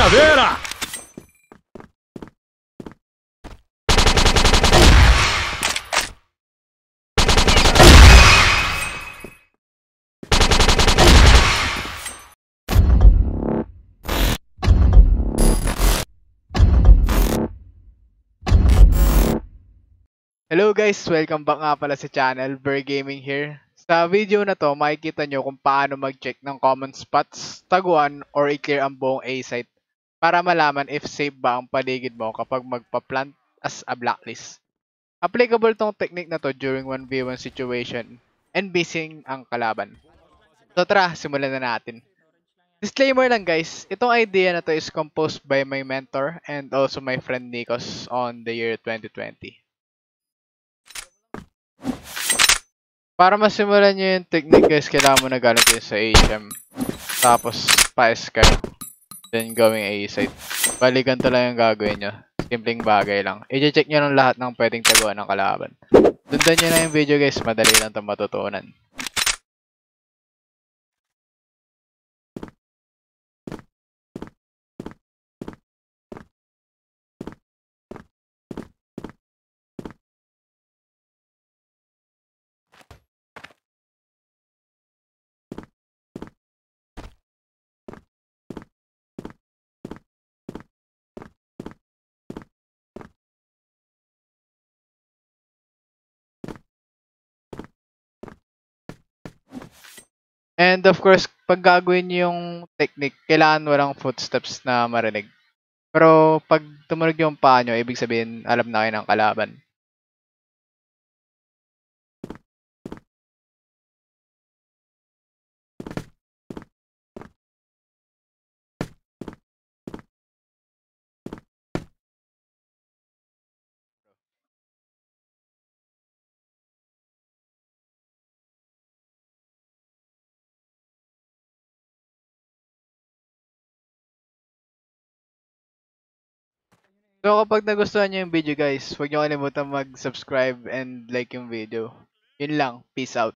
Caveira! Hello guys! Welcome back nga pala sa channel, Ver Gaming here. Sa video na to, makikita nyo kung paano mag-check ng common spots, taguan, or i-clear ang buong A site para malaman if safe ba ang paligid mo kapag magpa-plant as a blacklist. Applicable tong technique na to during 1v1 situation and missing ang kalaban. So tara, simulan na natin. Disclaimer lang guys, itong idea na to is composed by my mentor and also my friend Nikos on the year 2020. Para masimulan nyo yung technique guys, kailangan mo na galing kayo sa HM. Tapos, pa-S kayo. Then, going A site. Bali, ganito lang yung gagawin nyo. Simpleng bagay lang. I-check nyo ng lahat ng pwedeng taguan ng kalaban. Sundan nyo na yung video guys, madali lang itong matutunan. And of course, pag gagawin nyo yung technique, kailangan walang footsteps na marinig. Pero pag tumunog yung paa nyo, ibig sabihin, alam na kayo ng kalaban. So kapag nagustuhan nyo yung video guys, huwag nyo kalimutan mag-subscribe and like yung video. Yun lang. Peace out.